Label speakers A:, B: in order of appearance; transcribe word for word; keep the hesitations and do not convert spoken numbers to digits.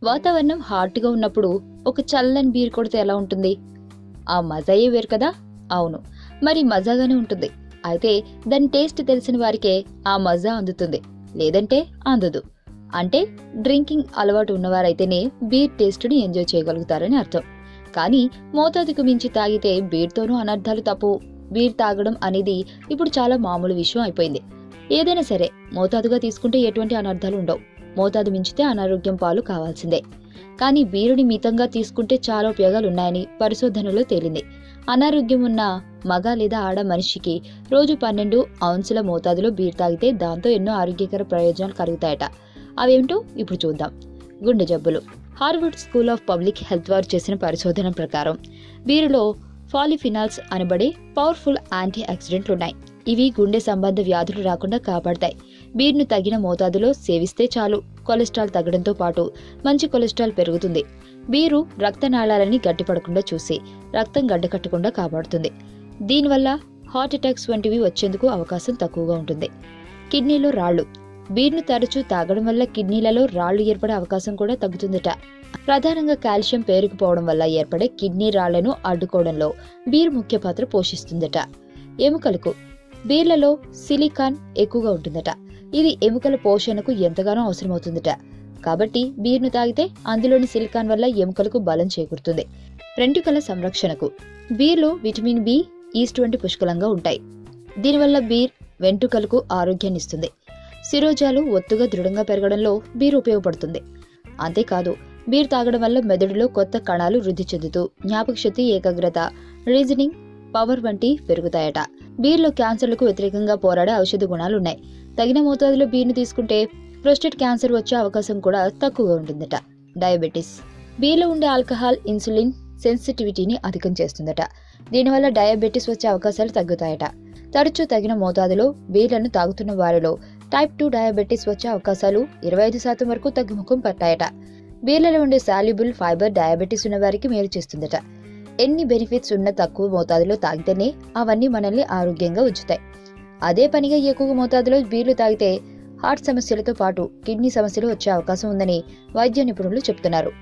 A: వాతావరణం హాట్గా ఉన్నప్పుడు ఒక చల్లని బీర్ కొడితే ఎలా ఉంటుంది? ఆ మజాయే వేరు కదా. అవును, మరి మజాగానే ఉంటుంది. అయితే దాని టేస్ట్ తెలిసిన వారికే ఆ మజా అందుతుంది, లేదంటే అందదు. అంటే డ్రింకింగ్ అలవాటు ఉన్నవారైతేనే బీర్ టేస్ట్ని ఎంజాయ్ చేయగలుగుతారని అర్థం. కానీ మోతాదుకు మించి తాగితే బీర్తోనూ అనర్థాలు తప్పవు. బీర్ తాగడం అనేది ఇప్పుడు చాలా మామూలు విషయం అయిపోయింది. ఏదైనా సరే మోతాదుగా తీసుకుంటే ఎటువంటి అనర్థాలు ఉండవు. మోతాదు మించితే అనారోగ్యం పాలు కావాల్సిందే. కానీ బీరుని మితంగా తీసుకుంటే చాలా ఉపయోగాలున్నాయని పరిశోధనలో తేలింది. అనారోగ్యం ఉన్న మగ లేదా ఆడ మనిషికి రోజు పన్నెండు ఔన్సుల మోతాదులో బీర్ తాగితే దాంతో ఎన్నో ఆరోగ్యకర ప్రయోజనాలు కలుగుతాయట. అవేమిటో ఇప్పుడు చూద్దాం. గుండె జబ్బులు. Harvard School of Public Health వారు చేసిన పరిశోధన ప్రకారం బీరులో పాలిఫినాల్స్ అనబడే పవర్ఫుల్ యాంటీ ఆక్సిడెంట్లున్నాయి. ఇవి గుండె సంబంధ వ్యాధులు రాకుండా కాపాడతాయి. బీర్ను తగిన మోతాదులో సేవిస్తే చాలు. కొలెస్ట్రాల్ తగ్గడంతో పాటు మంచి కొలెస్ట్రాల్ పెరుగుతుంది. బీరు రక్తనాళాలని గట్టిపడకుండా చూసి రక్తం గడ్డకట్టకుండా కాపాడుతుంది. దీనివల్ల హార్ట్ అటాక్స్ వంటివి వచ్చేందుకు అవకాశం తక్కువగా ఉంటుంది. కిడ్నీలో రాళ్లు. బీర్ను తరచూ తాగడం వల్ల కిడ్నీలలో రాళ్లు ఏర్పడే అవకాశం కూడా తగ్గుతుందట. ప్రధానంగా కాల్షియం పేరుకుపోవడం వల్ల ఏర్పడే కిడ్నీ రాళ్లను అడ్డుకోవడంలో బీర్ ముఖ్య పాత్ర పోషిస్తుందట. ఎముకలకు. బీర్లలో సిలికాన్ ఎక్కువగా ఉంటుందట. ఇది ఎముకల పోషణకు ఎంతగానో అవసరమవుతుందట. కాబట్టి బీర్ను తాగితే అందులోని సిలికాన్ వల్ల ఎముకలకు బలం చేకూరుతుంది. వెంట్రుకల సంరక్షణకు. బీర్లో విటమిన్ బి, ఈస్ట్ వంటి పుష్కలంగా ఉంటాయి. దీనివల్ల బీర్ వెంట్రుకలకు ఆరోగ్యాన్ని ఇస్తుంది. శిరోజాలు ఒత్తుగా దృఢంగా పెరగడంలో బీర్ ఉపయోగపడుతుంది. అంతేకాదు, బీర్ తాగడం వల్ల మెదడులో కొత్త కణాలు వృద్ధి చెందుతూ జ్ఞాపకశక్తి, ఏకాగ్రత, రీజనింగ్ పవర్ వంటి పెరుగుతాయట. బీర్లో క్యాన్సర్లకు వ్యతిరేకంగా పోరాడే ఔషధ గుణాలున్నాయి. తగిన మోతాదులో బీర్ను తీసుకుంటే ప్రోస్టేట్ క్యాన్సర్ వచ్చే అవకాశం కూడా తక్కువగా ఉంటుందట. డయాబెటీస్. బీర్లో ఉండే ఆల్కహాల్ ఇన్సులిన్ సెన్సిటివిటీని అధికం చేస్తుందట. దీనివల్ల డయాబెటీస్ వచ్చే అవకాశాలు తగ్గుతాయట. తరచూ తగిన మోతాదులో బీర్లను తాగుతున్న వారిలో టైప్ టూ డయాబెటీస్ వచ్చే అవకాశాలు ఇరవై ఐదు శాతం వరకు తగ్గుముఖం పట్టాయట. బీర్లలో ఉండే సాల్యుబుల్ ఫైబర్ డయాబెటీస్ ఉన్న వారికి మేలు చేస్తుందట. ఎన్ని బెనిఫిట్స్ ఉన్న తక్కువ మోతాదులో తాగితేనే అవన్నీ మనల్ని ఆరోగ్యంగా ఉంచుతాయి. అదే పనిగా ఎక్కువ మోతాదులో బీర్లు తాగితే హార్ట్ సమస్యలతో పాటు కిడ్నీ సమస్యలు వచ్చే అవకాశం ఉందని వైద్య నిపుణులు చెబుతున్నారు.